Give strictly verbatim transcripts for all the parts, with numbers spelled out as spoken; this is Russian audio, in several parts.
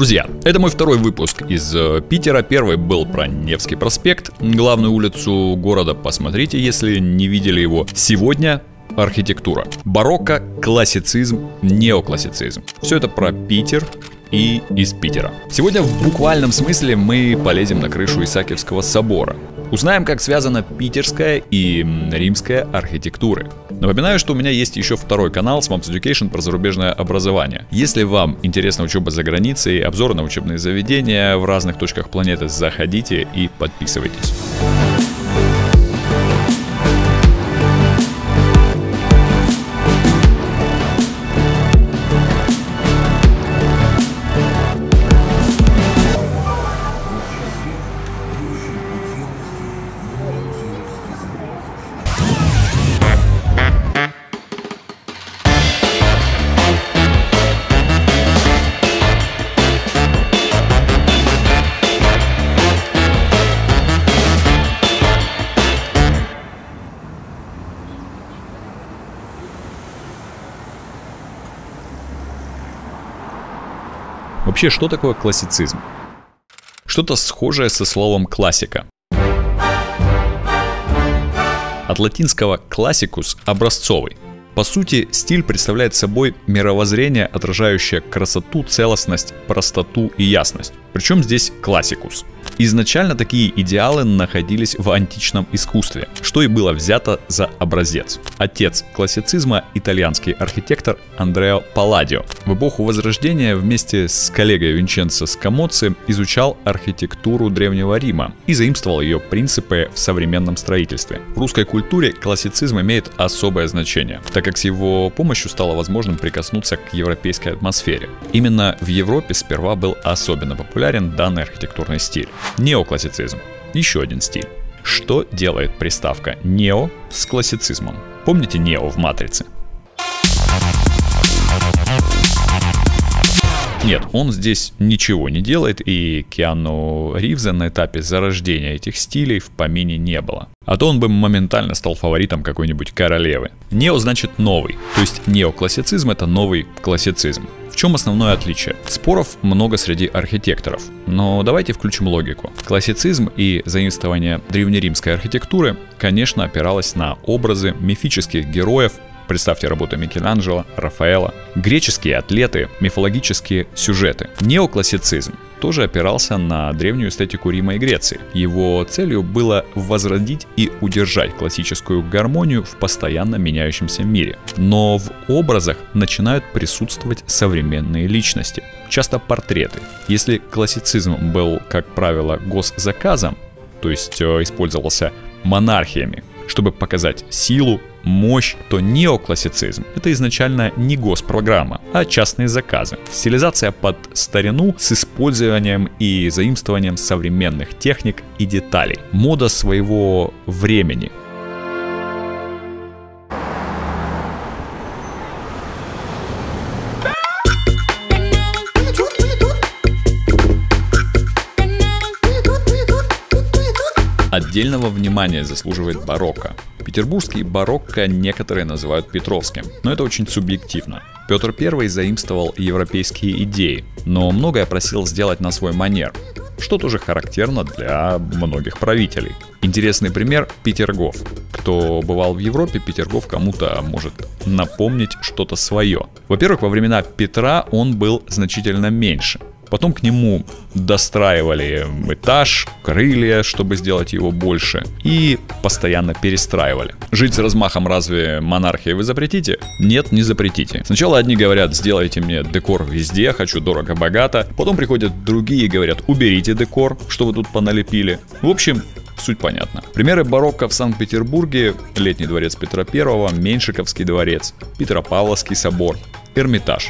Друзья, это мой второй выпуск из Питера. Первый был про Невский проспект, главную улицу города. Посмотрите, если не видели его. Сегодня архитектура. Барокко, классицизм, неоклассицизм. Все это про Питер и из Питера. Сегодня в буквальном смысле мы полезем на крышу Исаакиевского собора. Узнаем, как связана питерская и римская архитектуры. Напоминаю, что у меня есть еще второй канал Swamps Education про зарубежное образование. Если вам интересна учеба за границей, обзоры на учебные заведения в разных точках планеты, заходите и подписывайтесь. Вообще, что такое классицизм? Что-то схожее со словом классика. От латинского classicus – образцовый. По сути, стиль представляет собой мировоззрение, отражающее красоту, целостность, простоту и ясность. Причем здесь классикус. Изначально такие идеалы находились в античном искусстве, что и было взято за образец. Отец классицизма – итальянский архитектор Андреа Палладио. В эпоху Возрождения вместе с коллегой Винченцо Скамоцци изучал архитектуру Древнего Рима и заимствовал ее принципы в современном строительстве. В русской культуре классицизм имеет особое значение, так как с его помощью стало возможным прикоснуться к европейской атмосфере. Именно в Европе сперва был особенно популярен данный архитектурный стиль. Неоклассицизм. Еще один стиль. Что делает приставка «нео» с классицизмом? Помните «нео» в «Матрице»? Нет, он здесь ничего не делает, и Киану Ривза на этапе зарождения этих стилей в помине не было. А то он бы моментально стал фаворитом какой-нибудь королевы. Нео значит новый, то есть неоклассицизм — это новый классицизм. В чем основное отличие? Споров много среди архитекторов, но давайте включим логику. Классицизм и заимствование древнеримской архитектуры, конечно, опиралось на образы мифических героев. Представьте работы Микеланджело, Рафаэла, греческие атлеты, мифологические сюжеты. Неоклассицизм тоже опирался на древнюю эстетику Рима и Греции. Его целью было возродить и удержать классическую гармонию в постоянно меняющемся мире. Но в образах начинают присутствовать современные личности, часто портреты. Если классицизм был, как правило, госзаказом, то есть использовался монархиями, чтобы показать силу, мощь, то неоклассицизм — это изначально не госпрограмма, а частные заказы. Стилизация под старину с использованием и заимствованием современных техник и деталей. Мода своего времени. Отдельного внимания заслуживает барокко. Петербургский барокко некоторые называют петровским, но это очень субъективно. Петр Первый заимствовал европейские идеи, но многое просил сделать на свой манер, что тоже характерно для многих правителей. Интересный пример – Петергоф. Кто бывал в Европе, Петергоф кому-то может напомнить что-то свое. Во-первых, во времена Петра он был значительно меньше. Потом к нему достраивали этаж, крылья, чтобы сделать его больше, и постоянно перестраивали. Жить с размахом разве монархии вы запретите? Нет, не запретите. Сначала одни говорят: сделайте мне декор везде, хочу дорого-богато. Потом приходят другие и говорят: уберите декор, что вы тут поналепили. В общем, суть понятна. Примеры барокко в Санкт-Петербурге: Летний дворец Петра Первого, Меньшиковский дворец, Петропавловский собор, Эрмитаж.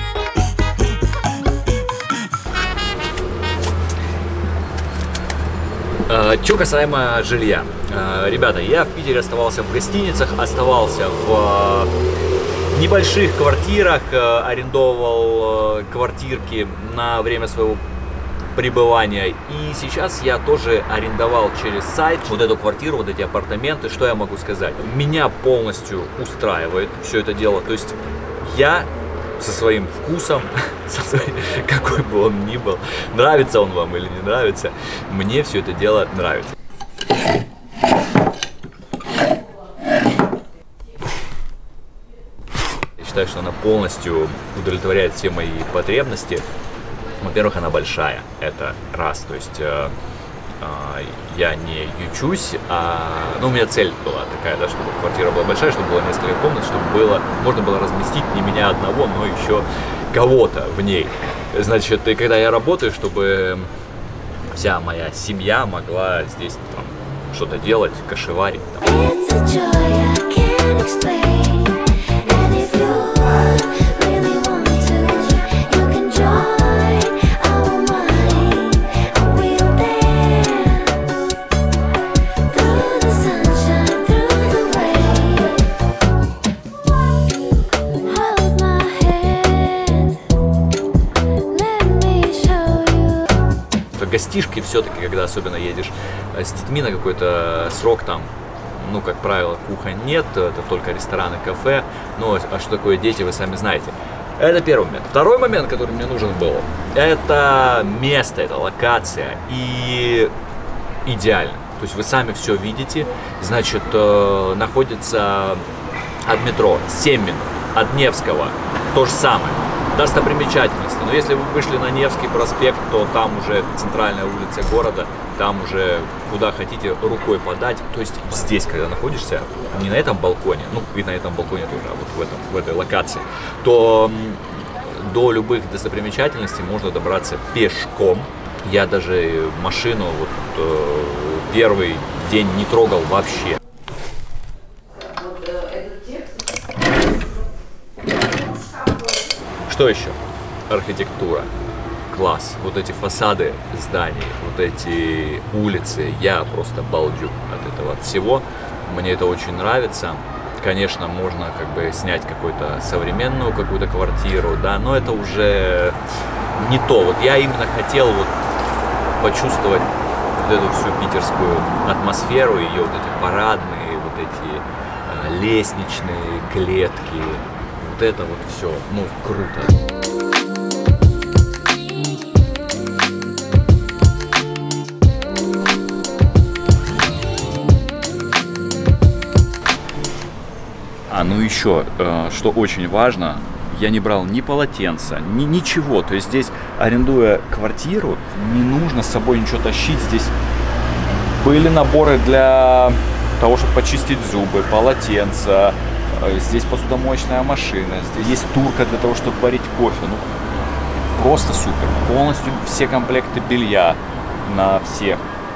Что касаемо жилья. Ребята, я в Питере оставался в гостиницах, оставался в небольших квартирах, арендовал квартирки на время своего пребывания. И сейчас я тоже арендовал через сайт вот эту квартиру, вот эти апартаменты. Что я могу сказать? Меня полностью устраивает все это дело. То есть я со своим вкусом, со своим, какой бы он ни был. Нравится он вам или не нравится, мне все это дело нравится. Я считаю, что она полностью удовлетворяет все мои потребности. Во-первых, она большая, это раз, то есть э, э, я не ючусь, а, ну, у меня цель была такая, да, чтобы квартира была большая, чтобы было несколько комнат, чтобы было, можно было разместить не меня одного, но еще кого-то в ней. Значит, и когда я работаю, чтобы вся моя семья могла здесь там что-то делать, кошеварить. Гостишки все-таки, когда особенно едешь с детьми на какой-то срок, там, ну, как правило, кухонь нет, это только рестораны, кафе. Ну, а что такое дети, вы сами знаете. Это первый момент. Второй момент, который мне нужен был, это место, это локация. И идеально. То есть вы сами все видите. Значит, э, находится от метро семь минут, от Невского то же самое. Достопримечательности. Но если вы вышли на Невский проспект, то там уже центральная улица города, там уже куда хотите рукой подать. То есть здесь, когда находишься, не на этом балконе, ну и на этом балконе тоже, а вот в, этом, в этой локации, то до любых достопримечательностей можно добраться пешком. Я даже машину вот, э, первый день не трогал вообще. Что еще? Архитектура. Класс. Вот эти фасады зданий, вот эти улицы. Я просто балдю от этого от всего. Мне это очень нравится. Конечно, можно как бы снять какую-то современную какую-то квартиру, да, но это уже не то. Вот я именно хотел вот почувствовать вот эту всю питерскую атмосферу, ее вот эти парадные, вот эти э, лестничные клетки. Вот это вот все, ну, круто. А, ну еще, э, что очень важно, я не брал ни полотенца, ни ничего. То есть здесь, арендуя квартиру, не нужно с собой ничего тащить. Здесь были наборы для того, чтобы почистить зубы, полотенца. Здесь посудомоечная машина, здесь есть турка для того, чтобы варить кофе. Ну, просто супер. Полностью все комплекты белья на всех.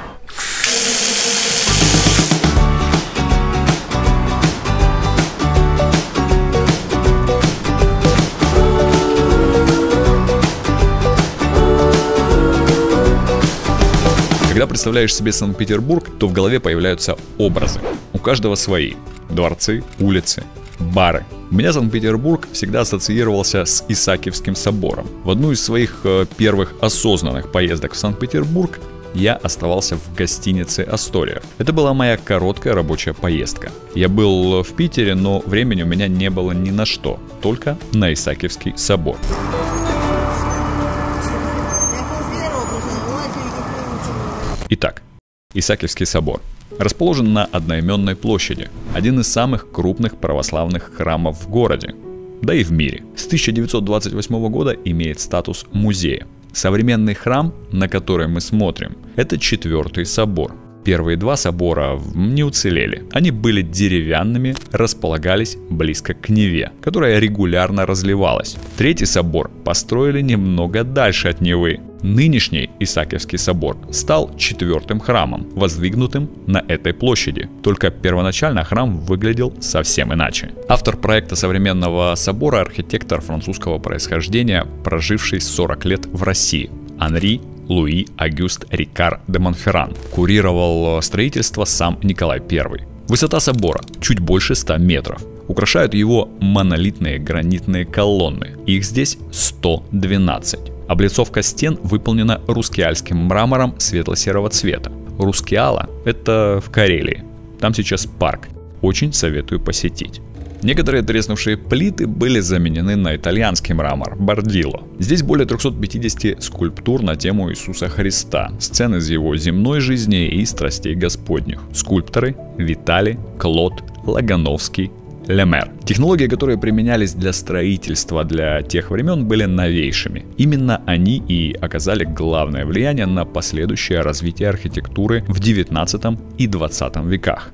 Когда представляешь себе Санкт-Петербург, то в голове появляются образы. У каждого свои. Дворцы, улицы, бары. У меня Санкт-Петербург всегда ассоциировался с Исаакиевским собором. В одну из своих э, первых осознанных поездок в Санкт-Петербург я оставался в гостинице «Астория». Это была моя короткая рабочая поездка. Я был в Питере, но времени у меня не было ни на что, только на Исаакиевский собор. Итак, Исаакиевский собор расположен на одноименной площади, один из самых крупных православных храмов в городе, да и в мире. С тысяча девятьсот двадцать восьмого года имеет статус музея. Современный храм, на который мы смотрим, это четвертый собор. Первые два собора не уцелели. Они были деревянными, располагались близко к Неве, которая регулярно разливалась. Третий собор построили немного дальше от Невы. Нынешний Исаакиевский собор стал четвертым храмом, воздвигнутым на этой площади. Только первоначально храм выглядел совсем иначе. Автор проекта современного собора – архитектор французского происхождения, проживший сорок лет в России, Анри Луи Агюст Рикар де Монферран. Курировал строительство сам Николай Первый. Высота собора чуть больше ста метров. Украшают его монолитные гранитные колонны. Их здесь сто двенадцать. Облицовка стен выполнена рускеальским мрамором светло-серого цвета. Рускеала – это в Карелии. Там сейчас парк. Очень советую посетить. Некоторые треснувшие плиты были заменены на итальянский мрамор Бардило. Здесь более трёхсот пятидесяти скульптур на тему Иисуса Христа, сцен из его земной жизни и страстей Господних. Скульпторы Витали, Клод, Лагановский, Лемер. Технологии, которые применялись для строительства для тех времен, были новейшими. Именно они и оказали главное влияние на последующее развитие архитектуры в девятнадцатом и двадцатом веках.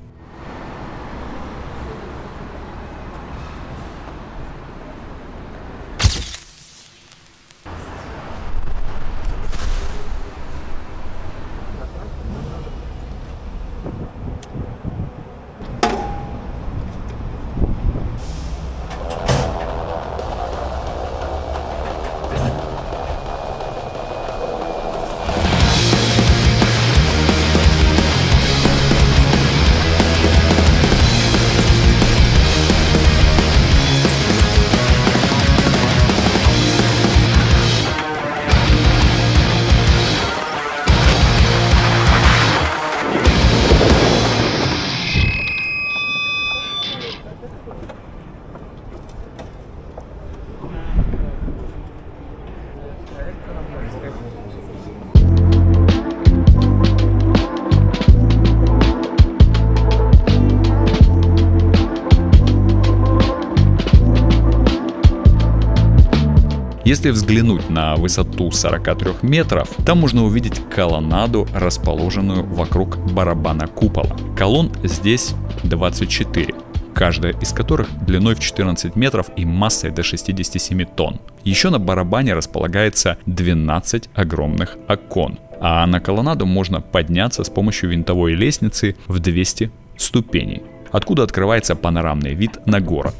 Если взглянуть на высоту сорока трёх метров, там можно увидеть колоннаду, расположенную вокруг барабана купола. Колонн здесь двадцать четыре, каждая из которых длиной в четырнадцать метров и массой до шестидесяти семи тонн. Еще на барабане располагается двенадцать огромных окон, а на колоннаду можно подняться с помощью винтовой лестницы в двести ступеней, откуда открывается панорамный вид на город.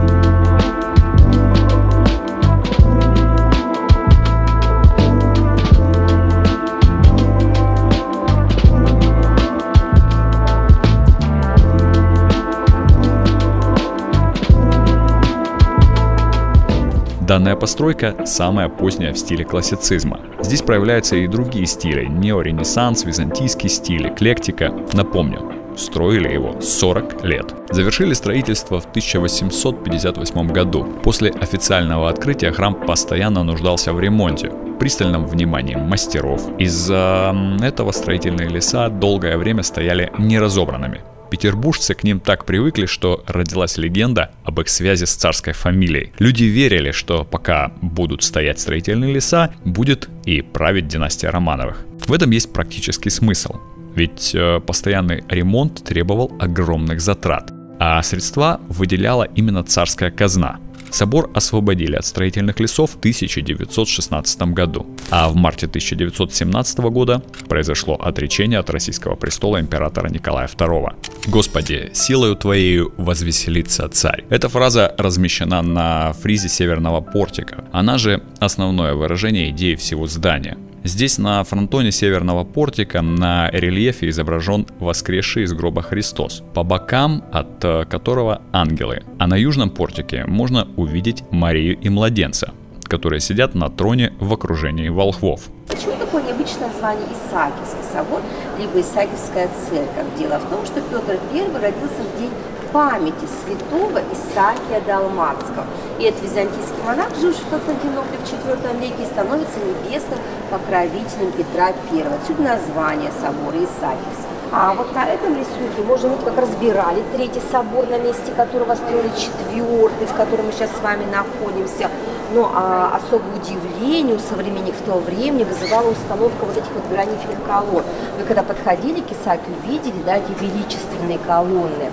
Данная постройка самая поздняя в стиле классицизма. Здесь проявляются и другие стили: неоренессанс, византийский стиль, эклектика. Напомню, строили его сорок лет. Завершили строительство в тысяча восемьсот пятьдесят восьмом году. После официального открытия храм постоянно нуждался в ремонте, пристальном внимании мастеров. Из-за этого строительные леса долгое время стояли неразобранными. Петербуржцы к ним так привыкли, что родилась легенда об их связи с царской фамилией. Люди верили, что пока будут стоять строительные леса, будет и править династия Романовых. В этом есть практический смысл, ведь э, постоянный ремонт требовал огромных затрат, а средства выделяла именно царская казна. Собор освободили от строительных лесов в тысяча девятьсот шестнадцатом году, а в марте тысяча девятьсот семнадцатого года произошло отречение от российского престола императора Николая второго. «Господи, силою Твоею возвеселится царь». Эта фраза размещена на фризе северного портика. Она же основное выражение идеи всего здания. Здесь на фронтоне северного портика на рельефе изображен воскресший из гроба Христос, по бокам от которого ангелы, а на южном портике можно увидеть Марию и младенца, которые сидят на троне в окружении волхвов. Почему такое необычное название Исаакиевский собор, либо Исаакиевская церковь? Дело в том, что Петр Первый родился в день памяти святого Исаакия Далматского. И этот византийский монах, живший в Константинополе в четвёртом веке, становится небесным покровителем Петра Первого. Отсюда название собора Исаакиевский. А вот на этом рисунке можно видеть, как разбирали третий собор, на месте которого строили четвертый, в котором мы сейчас с вами находимся. Но а, особое удивление у современников того времени вызывала установка вот этих вот гранитных колонн. Вы когда подходили к Исаакию, видели, да, эти величественные колонны.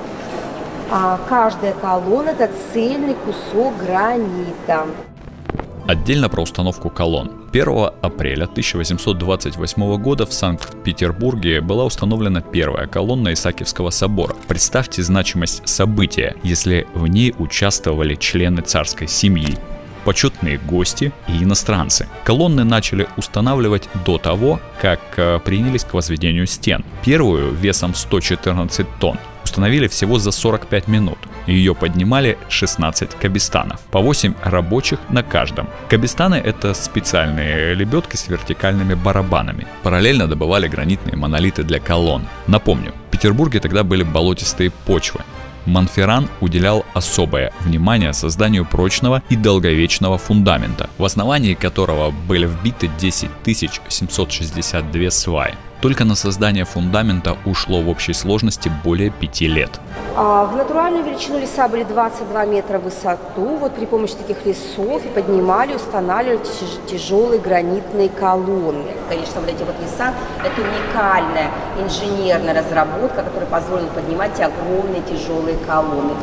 А каждая колонна — это цельный кусок гранита. Отдельно про установку колонн. первого апреля тысяча восемьсот двадцать восьмого года в Санкт-Петербурге была установлена первая колонна Исаакиевского собора. Представьте значимость события, если в ней участвовали члены царской семьи, почетные гости и иностранцы. Колонны начали устанавливать до того, как принялись к возведению стен. Первую весом сто четырнадцать тонн установили всего за сорок пять минут. Ее поднимали шестнадцать кабестанов, по восемь рабочих на каждом. Кабестаны — это специальные лебедки с вертикальными барабанами. Параллельно добывали гранитные монолиты для колонн. Напомню, в Петербурге тогда были болотистые почвы, Монферран уделял особое внимание созданию прочного и долговечного фундамента, в основании которого были вбиты десять тысяч семьсот шестьдесят две сваи. Только на создание фундамента ушло в общей сложности более пяти лет. А в натуральную величину леса были двадцать два метра в высоту. Вот при помощи таких лесов поднимали, устанавливали тяжелые гранитные колонны. Конечно, вот эти вот леса – это уникальная инженерная разработка, которая позволила поднимать огромные тяжелые колонны.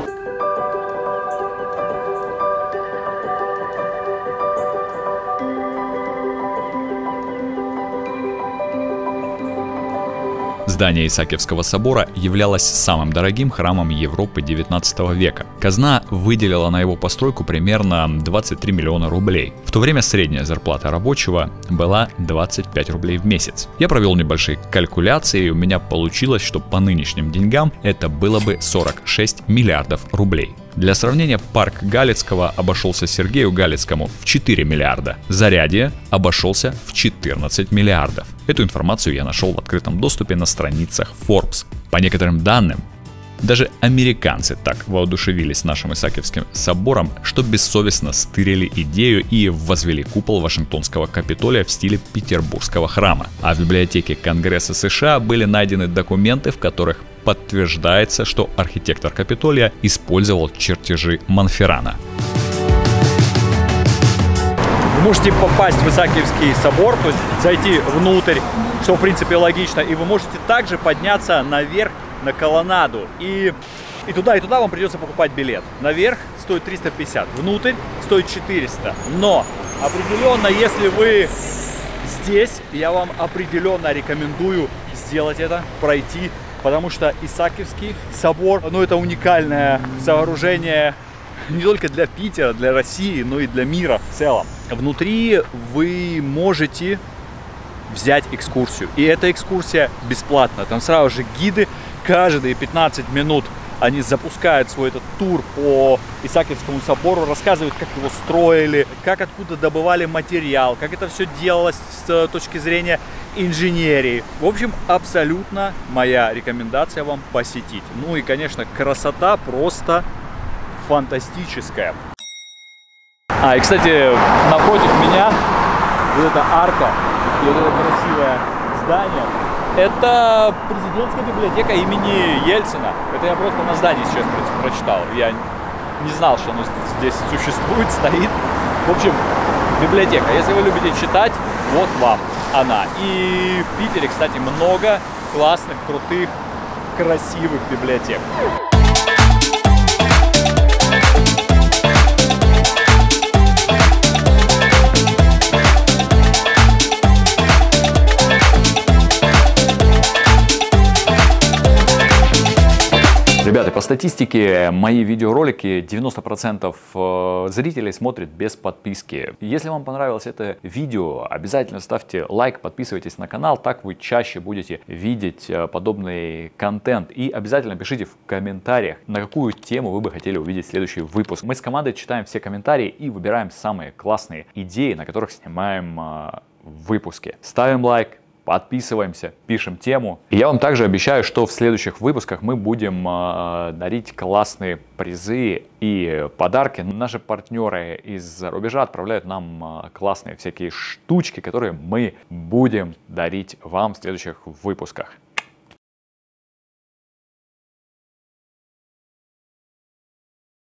Здание Исаакиевского собора являлось самым дорогим храмом Европы девятнадцатого века. Казна выделила на его постройку примерно двадцать три миллиона рублей. В то время средняя зарплата рабочего была двадцать пять рублей в месяц. Я провел небольшие калькуляции, и у меня получилось, что по нынешним деньгам это было бы сорок шесть миллиардов рублей. Для сравнения, парк Галицкого обошелся Сергею Галицкому в четыре миллиарда. Зарядье обошелся в четырнадцать миллиардов. Эту информацию я нашел в открытом доступе на страницах Forbes. По некоторым данным, даже американцы так воодушевились нашим Исаакиевским собором, что бессовестно стырили идею и возвели купол Вашингтонского Капитолия в стиле Петербургского храма. А в библиотеке Конгресса США были найдены документы, в которых подтверждается, что архитектор Капитолия использовал чертежи Монферрана. Вы можете попасть в Исаакиевский собор, то есть зайти внутрь, что в принципе логично, и вы можете также подняться наверх на колоннаду. И, и туда, и туда вам придется покупать билет. Наверх стоит триста пятьдесят, внутрь стоит четыреста. Но определенно, если вы здесь, я вам определенно рекомендую сделать это, пройти, потому что Исаакиевский собор, ну, это уникальное сооружение не только для Питера, для России, но и для мира в целом. Внутри вы можете взять экскурсию, и эта экскурсия бесплатна. Там сразу же гиды каждые пятнадцать минут они запускают свой этот тур по Исаакиевскому собору, рассказывают, как его строили, как откуда добывали материал, как это все делалось с точки зрения инженерии. В общем, абсолютно моя рекомендация вам посетить. Ну и, конечно, красота просто фантастическая. А, и, кстати, напротив меня вот эта арка и вот это красивое здание. Это президентская библиотека имени Ельцина. Это я просто на здании сейчас прочитал. Я не знал, что оно здесь существует, стоит. В общем, библиотека. Если вы любите читать, вот вам она. И в Питере, кстати, много классных, крутых, красивых библиотек. Ребята, по статистике, мои видеоролики девяносто процентов зрителей смотрят без подписки. Если вам понравилось это видео, обязательно ставьте лайк, подписывайтесь на канал, так вы чаще будете видеть подобный контент. И обязательно пишите в комментариях, на какую тему вы бы хотели увидеть следующий выпуск. Мы с командой читаем все комментарии и выбираем самые классные идеи, на которых снимаем выпуски. Ставим лайк. Подписываемся, пишем тему. И я вам также обещаю, что в следующих выпусках мы будем э, дарить классные призы и подарки. Наши партнеры из-за рубежа отправляют нам э, классные всякие штучки, которые мы будем дарить вам в следующих выпусках.